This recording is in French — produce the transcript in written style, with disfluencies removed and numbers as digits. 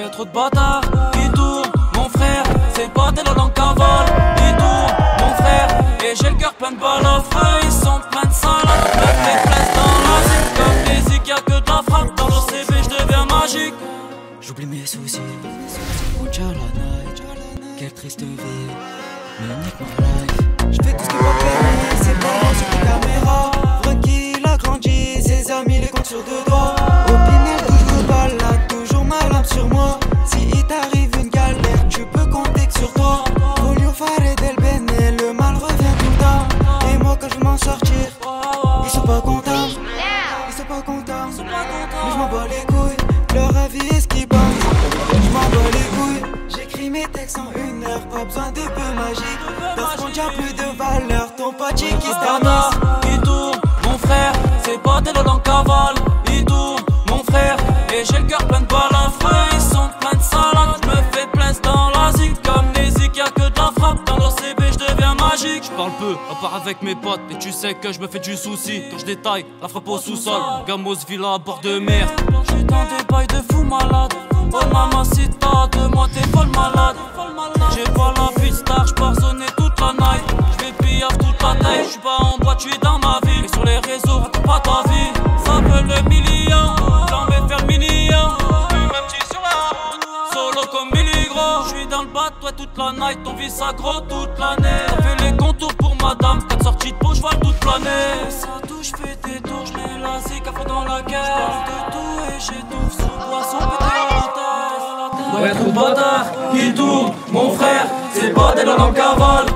Y'a trop de bâtards qui tournent, mon frère. C'est pas des lols en cavale, ils tournent, mon frère. Et j'ai le cœur plein de balles à feu, ils sont pleins de salade. Me fais place dans la zip, comme les zik, y'a que de la frappe. Dans l'OCB, j'deviens magique. J'oublie mes soucis, Oucha la night, quelle triste vie, mais nique ma life. J'fais tout ce qui va payer, c'est pas sur les caméras. Francky il a grandi, ses amis les comptent sur deux doigts. Au Pinel toujours balade, toujours ma lampe sur moi. Si il t'arrive une galère, tu peux compter que sur toi. Folio Farid El Bene, le mal revient tout le temps. Et moi quand je m'en sortir, ils sont pas contents. Ils sont pas contents, mais je m'en bats les couilles. Leur avis est ce qu'ils pensent, je m'en bats les couilles. J'écris mes textes en 1 heure, pas besoin de peu magique. Dans ce monde y'a plus de valeur, ton pote qui se Bâtard, il tourne, mon frère. C'est pas des lols en cavale, il tourne, mon frère. Et j'ai le cœur plein de balles à feu, ils sont pleins de salade. J'me fais place dans la zik, comme les zik, y'a que de la frappe. Dans l'OCB, j'deviens magique. J'parle peu, à part avec mes potes. Et tu sais que j'me fais du souci quand j'détaille la frappe au sous-sol. Gamos villa à bord de mer. J'suis dans des bails de fou malade. Oh mamacita, de moi t'es folle malade. J'ai pas la vie de star, j'pars zoner toute la night. J'vais pillard toute la taille, j'suis pas en boîte, j'suis dans ma ville. Et sur les réseaux, raconte pas ta vie. Ça veut le million, j'en vais faire million. Plus même petit sur la route, solo comme Billy Gros. J'suis dans le bat, toi toute la night, on vit ça gros toute l'année. T'as fait les contours pour madame, 4 sorties de peau, j'vois toute planer. Ça touche, j'fais des tours, j'mets la zik à fond dans la caisse. J'parle de tout et j'étouffe sous boisson, pété à la tête. Ouais, trop de bâtards qui tournent, mon frère. C'est pas des lols en cavale,